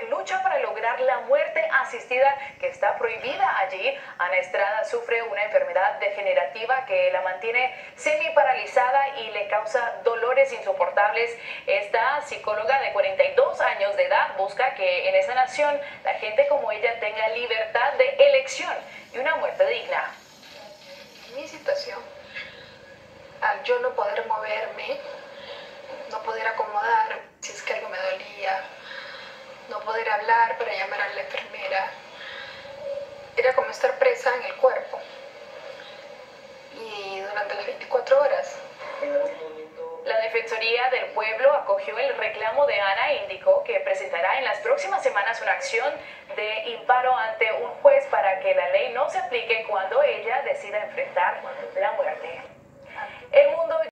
lucha para lograr la muerte asistida que está prohibida allí. Ana Estrada sufre una enfermedad degenerativa que la mantiene semiparalizada y le causa dolores insoportables. Esta psicóloga de 42 años de edad busca que en esta nación la gente como ella tenga libertad de elección y una muerte digna. Mi situación, al yo no poder moverme, no poder acomodar si es que algo me dolía, no poder hablar para llamar a la enfermera, era como estar presa en el cuerpo y durante las 24 horas. La Defensoría del Pueblo acogió el reclamo de Ana e indicó que presentará en las próximas semanas una acción de imparo ante un juez para que la ley no se aplique cuando ella decida enfrentar la muerte. El mundo